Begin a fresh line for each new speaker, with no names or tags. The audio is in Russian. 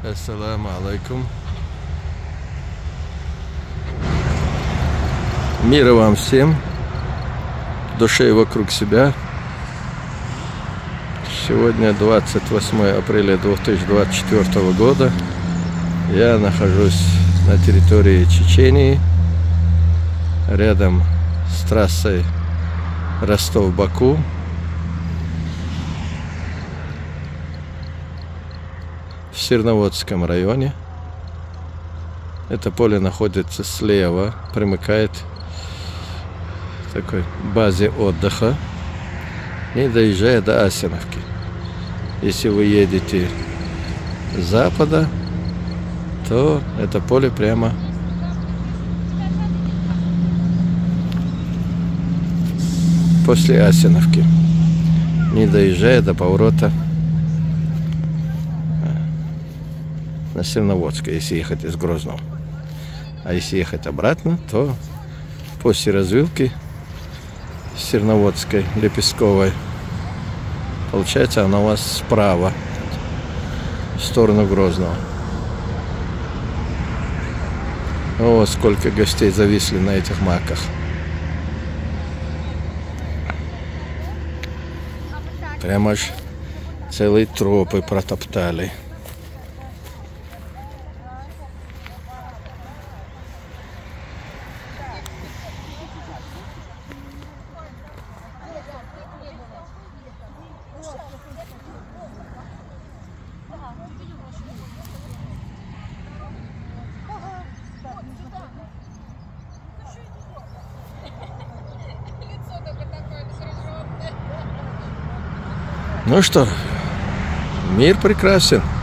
Ассаламу алейкум. Мира вам всем, в душе и вокруг себя. Сегодня 28 апреля 2024 года. Я нахожусь на территории Чечении, рядом с трассой Ростов-Баку. В Серноводском районе. Это поле находится слева, примыкает к такой базе отдыха, не доезжая до Асеновки. Если вы едете с запада, то это поле прямо после Асеновки, не доезжая до поворота на Серноводское, если ехать из Грозного. А если ехать обратно, то после развилки Серноводской, Лепестковой, получается, она у вас справа, в сторону Грозного. О, сколько гостей зависли на этих маках. Прямо аж целые тропы протоптали. Ну что, мир прекрасен.